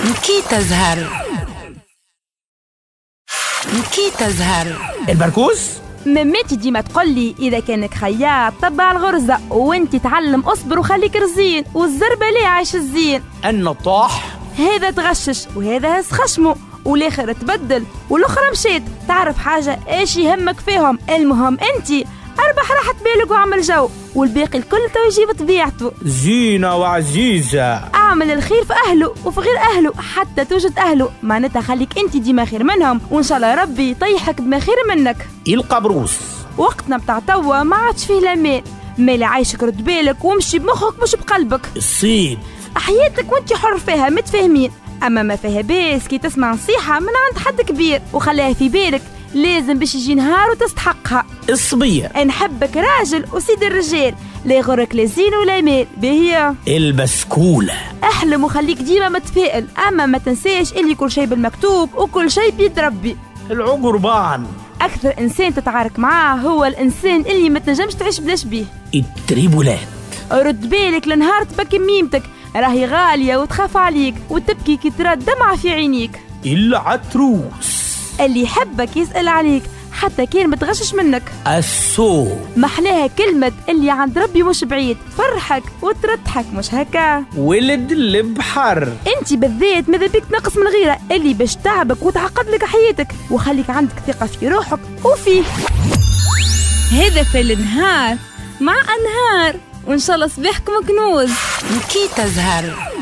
نكيت أزهر. نكيت أزهر. البركوز؟ مامتي ديما تقولي إذا كانك خياط طبع الغرزة، وانت تعلم أصبر وخليك رزين، والزربة ليه عايش الزين. النطاح هذا تغشش وهذا هز خشمه، والاخر تبدل والاخرى مشيت. تعرف حاجة ايش يهمك فيهم؟ المهم انتي اربح راحة بالك وعمل جو، والباقي الكل تو يجيب طبيعته. زينة وعزيزة. اعمل الخير في اهله وفي غير اهله حتى توجد اهله، معناتها خليك انتي ديما خير منهم، وان شاء الله ربي يطيحك بما خير منك. القبروس. وقتنا بتاع توا ما عادش فيه لامان، مالي عايشك رد بالك وامشي بمخك مش بقلبك. الصيد حياتك وانت حر فيها متفاهمين، اما ما فيها باس كي تسمع نصيحة من عند حد كبير وخليها في بالك، لازم باش يجي نهار وتستحقها. الصبية. نحبك راجل وسيد الرجال، لا يغرك لا زين ولا مال. بهي البسكولة. احلم وخليك ديما متفائل، اما ما تنساش اللي كل شيء بالمكتوب وكل شيء بيد ربي. العقربان. اكثر انسان تتعارك معاه هو الانسان اللي ما تنجمش تعيش بلاش بيه. التريبولات. رد بالك لنهار تبكي ميمتك، راهي غالية وتخاف عليك وتبكي كي ترى دمعة في عينيك. العتروس. اللي يحبك يسأل عليك حتى كان متغشش منك. السوق. محلاها كلمة اللي عند ربي مش بعيد، فرحك وترتحك مش هكا. ولد البحر. انت بالذات ماذا بيك تنقص من غيره اللي باش تعبك وتعقد لك حياتك، وخليك عندك ثقة في روحك وفيه. هذا في النهار مع أنهار، وإن شاء الله صباحكم كنوز. نكيت أزهر.